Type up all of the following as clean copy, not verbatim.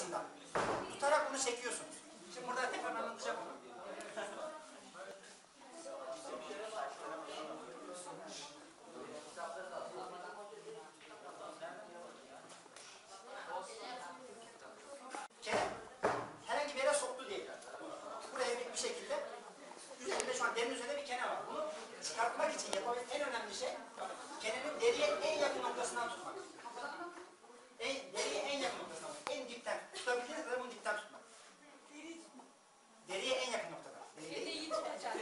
hizasında tutarak bunu çekiyorsunuz. Şimdi burada tekrar anlatacağım onu. Kene herhangi bir yere soktu diyelim. Buraya bir şekilde üzerinde şu an derinin üzerinde bir kene var. Bunu çıkartmak için yapabilen en önemli şey kenenin deriye en yakın noktasından tutmak. Deriye en yakın noktasından tutmak. En dipten tutabildiğiniz kadar bunu dipten tutmak. Deriye en yakın noktada. Deriyi tutacak.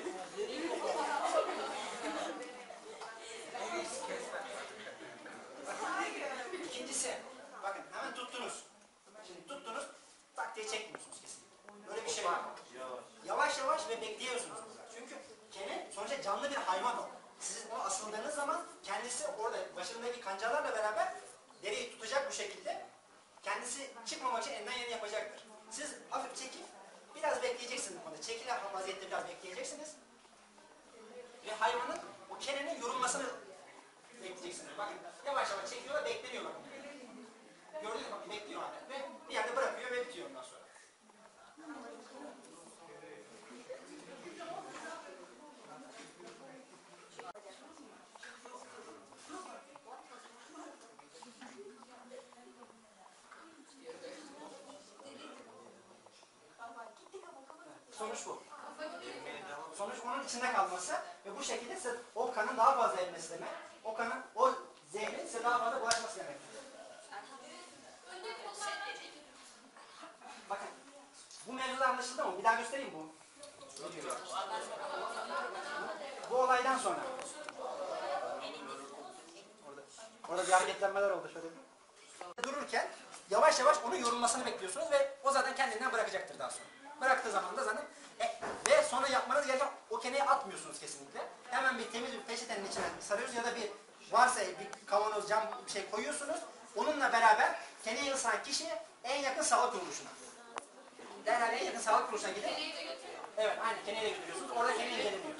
İkincisi, bakın hemen tuttunuz. Şimdi tuttunuz, tak diye çekmiyorsunuz kesinlikle. Böyle bir şey var. Yavaş yavaş ve bekliyorsunuz. Çünkü kene sonuçta canlı bir hayvan o. Siz onu asıldığınız zaman kendisi orada başındaki kancalarla beraber deriyi tutacak bu şekilde. Kendisi çıkmamak için elinden geleni yapacaktır. Siz hafif çekip biraz bekleyeceksiniz bu konuda. Çekili vaziyette biraz bekleyeceksiniz. Ve hayvanın o kenenin yorulmasını bekleyeceksiniz. Bakın yavaş yavaş çekiyorlar, bekleniyorlar. Gördünüz mü? Bakın bekliyor hala. Ve bir yerde bırakıyor ve bitiyor ondan sonra. Sonuç bu. Sonuç onun içinde kalması ve bu şekilde size o kanın daha fazla emmesi demek. O kanın, o zehrin size daha fazla bulaşması demek. Bakın, bu mevzuda anlaşıldı mı? Bir daha göstereyim bu. Bu olaydan sonra. Orada bir hareketlenmeler oldu şöyle. Dururken yavaş yavaş onun yorulmasını bekliyorsunuz ve o zaten kendinden bırakacaktır daha sonra. Bıraktığı zaman da zaten ve sonra yapmanız gereken o keneyi atmıyorsunuz kesinlikle. Hemen bir temiz bir peçetenin içine sarıyoruz ya da bir varsa bir kavanoz, cam bir şey koyuyorsunuz. Onunla beraber keneyi ısıran kişiye en yakın sağlık kuruluşuna. Derhal en yakın sağlık kuruluşuna gidip evet, aynen keneyi de götürüyorsunuz. Orada keneyi inceleniyor.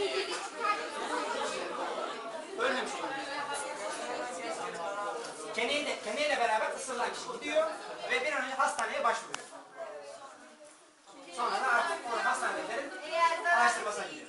Ölmemiş oluyor. Keneyle beraber ısırılan kişi gidiyor ve bir an önce hastaneye başvuruyor. Sonra da artık o hastanelerin araştırmasına gidiyor.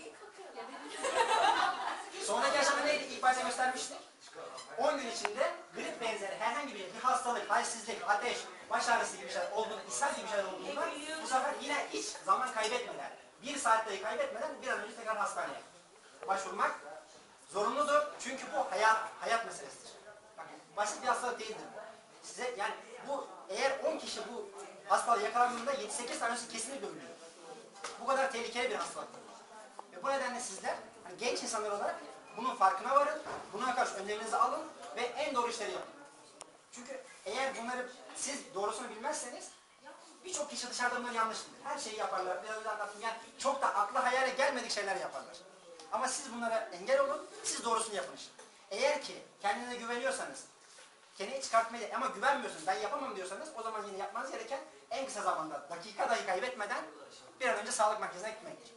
Sonraki aşama neydi? İlk başta göstermiştik. 10 gün içinde grip benzeri herhangi bir hastalık, halsizlik, ateş, baş ağrısı gibi şeyler olduğunda, ishal gibi şeyler olduğunda bu sefer yine hiç zaman kaybetmeden, 1 saat dahi kaybetmeden bir an önce tekrar hastaneye başvurmak zorunludur. Çünkü bu hayat meselesidir. Bakın, basit bir hastalık değildir. Size yani bu eğer 10 kişi bu hastalığı yakalandığında 7-8 tanesi kesinlikle ölüyor. Bu kadar tehlikeli bir hastalıktır. Ve bu nedenle sizler hani genç insanlar olarak bunun farkına varın, buna karşı önleminizi alın ve en doğru işleri yapın. Çünkü eğer bunları siz doğrusunu bilmezseniz birçok kişi dışarıda bunları yanlış bilir. Her şeyi yaparlar, biraz önce anlattım yani çok da akla hayale gelmedik şeyler yaparlar. Ama siz bunlara engel olun, siz doğrusunu yapın işte. Eğer ki kendinize güveniyorsanız, keneyi çıkartmayı ama güvenmiyorsunuz, ben yapamam diyorsanız o zaman yine yapmanız gereken en kısa zamanda, dakika dahi kaybetmeden bir an önce sağlık merkezine gitmektir.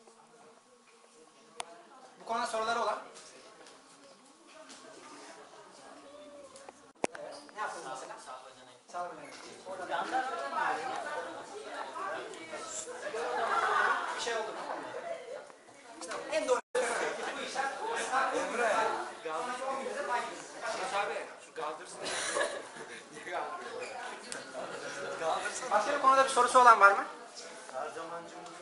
Bu konuda soruları olan? Evet, ne yaptınız mesela? Sağlık ödeneği. Orada bir şey oldu mu? İşte en doğru bu işler Emre. Abi şu kaldırsın. Başka bir konuda bir sorusu olan var mı? Her zamancımız